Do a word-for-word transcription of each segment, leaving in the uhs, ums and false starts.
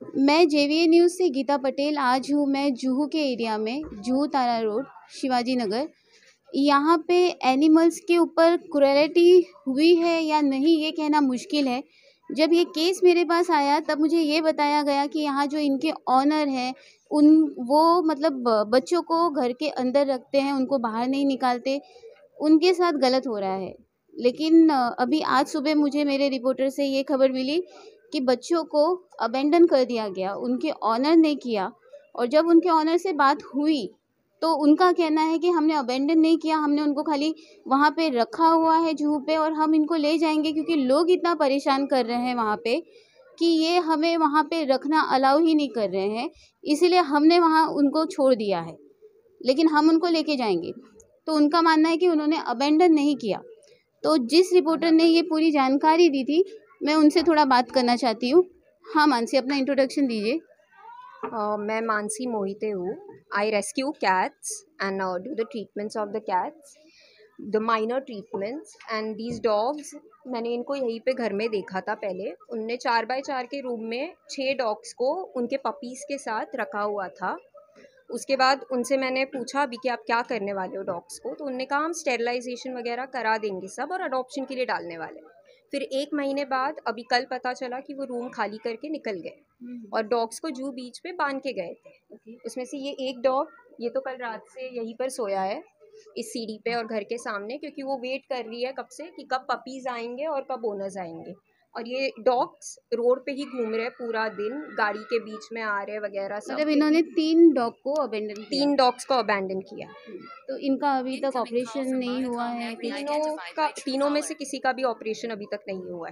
मैं जेवीए न्यूज़ से गीता पटेल। आज हूँ मैं जुहू के एरिया में, जुहू तारा रोड, शिवाजी नगर। यहाँ पे एनिमल्स के ऊपर क्रूएलिटी हुई है या नहीं ये कहना मुश्किल है। जब ये केस मेरे पास आया तब मुझे ये बताया गया कि यहाँ जो इनके ऑनर हैं उन वो मतलब बच्चों को घर के अंदर रखते हैं, उनको बाहर नहीं निकालते, उनके साथ गलत हो रहा है। लेकिन अभी आज सुबह मुझे मेरे रिपोर्टर से ये खबर मिली कि बच्चों को अबेंडन कर दिया गया, उनके ऑनर ने किया। और जब उनके ऑनर से बात हुई तो उनका कहना है कि हमने अबेंडन नहीं किया, हमने उनको खाली वहाँ पे रखा हुआ है जूहू पे और हम इनको ले जाएंगे क्योंकि लोग इतना परेशान कर रहे हैं वहाँ पे कि ये हमें वहाँ पे रखना अलाउ ही नहीं कर रहे हैं, इसीलिए हमने वहाँ उनको छोड़ दिया है, लेकिन हम उनको लेके जाएंगे। तो उनका मानना है कि उन्होंने अबेंडन नहीं किया। तो जिस रिपोर्टर ने ये पूरी जानकारी दी थी, मैं उनसे थोड़ा बात करना चाहती हूँ। हाँ मानसी, अपना इंट्रोडक्शन दीजिए। Uh, मैं मानसी मोहिते हूँ। I rescue cats and do the treatments of the cats, the minor treatments and these dogs. मैंने इनको यहीं पे घर में देखा था पहले। उनने चार बाय चार के रूम में छः डॉग्स को उनके पपीज़ के साथ रखा हुआ था। उसके बाद उनसे मैंने पूछा अभी कि आप क्या करने वाले हो डॉग्स को, तो उनने कहा हम स्टेरिलाइजेशन वगैरह करा देंगे सब और अडॉप्शन के लिए डालने वाले। फिर एक महीने बाद अभी कल पता चला कि वो रूम खाली करके निकल गए और डॉग्स को जू बीच पे बांध के गए थे। उसमें से ये एक डॉग, ये तो कल रात से यहीं पर सोया है इस सीढ़ी पे और घर के सामने, क्योंकि वो वेट कर रही है कब से कि कब पपीज़ आएंगे और कब ओनर्स आएंगे। और ये डॉग्स रोड पे ही घूम रहे पूरा दिन, गाड़ी के बीच में आ रहे वगैरह सब। मतलब इन्होंने तीन डॉग को अबेंडन किया। तीन डॉग्स को अबैंडन किया। तो इनका अभी तक ऑपरेशन नहीं हुआ है? तीनों का तीनों में से किसी का भी ऑपरेशन अभी तक नहीं हुआ है।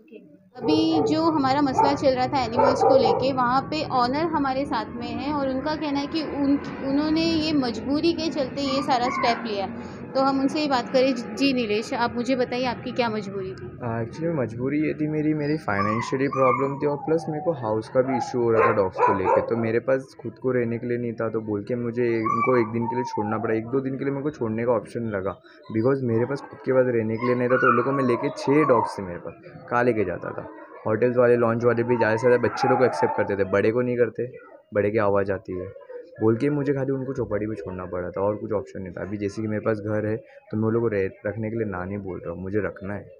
अभी जो हमारा मसला चल रहा था एनिमल्स को लेके, वहाँ पे ऑनर हमारे साथ में हैं और उनका कहना है कि उन उन्होंने ये मजबूरी के चलते ये सारा स्टेप लिया। तो हम उनसे ही बात करें। जी नीलेश, आप मुझे बताइए आपकी क्या मजबूरी थी? एक्चुअली मजबूरी ये थी मेरी मेरी फाइनेंशियली प्रॉब्लम थी और प्लस मेरे को हाउस का भी इशू हो रहा था डॉग्स को लेके। तो मेरे पास खुद को रहने के लिए नहीं था, तो बोल के मुझे इनको एक दिन के लिए छोड़ना पड़ा। एक दो दिन के लिए मेरे को छोड़ने का ऑप्शन लगा बिकॉज मेरे पास खुद के पास रहने के लिए नहीं था। तो उन लोगों को मैं लेके छः डॉग्स थे मेरे पास, कहाँ लेके जाता था। होटल्स वाले, लॉन्च वाले भी ज़्यादा से ज़्यादा बच्चे लोग को एक्सेप्ट करते थे, बड़े को नहीं करते, बड़े की आवाज़ आती है बोल के मुझे खाली उनको चौपाटी पे छोड़ना पड़ा था और कुछ ऑप्शन नहीं था। अभी जैसे कि मेरे पास घर है तो मैं उन लोगों को रखने के लिए ना नहीं बोल रहा हूँ, मुझे रखना है।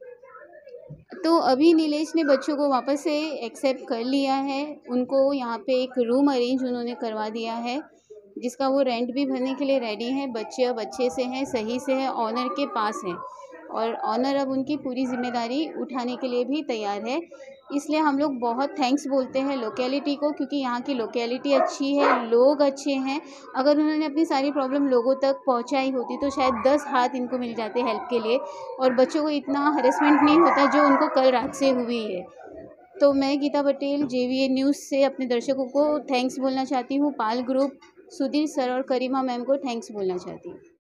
तो अभी नीलेश ने बच्चों को वापस से एक्सेप्ट कर लिया है। उनको यहाँ पे एक रूम अरेंज उन्होंने करवा दिया है जिसका वो रेंट भी भरने के लिए रेडी है। बच्चे अब अच्छे से हैं, सही से हैं, ऑनर के पास हैं और ऑनर अब उनकी पूरी जिम्मेदारी उठाने के लिए भी तैयार है। इसलिए हम लोग बहुत थैंक्स बोलते हैं लोकेलिटी को, क्योंकि यहाँ की लोकेलिटी अच्छी है, लोग अच्छे हैं। अगर उन्होंने अपनी सारी प्रॉब्लम लोगों तक पहुँचाई होती तो शायद दस हाथ इनको मिल जाते हेल्प के लिए और बच्चों को इतना हरेसमेंट नहीं होता जो उनको कल रात से हुई है। तो मैं गीता पटेल जेवीए न्यूज़ से अपने दर्शकों को थैंक्स बोलना चाहती हूँ। पाल ग्रुप, सुधीर सर और करीमा मैम को थैंक्स बोलना चाहती हूँ।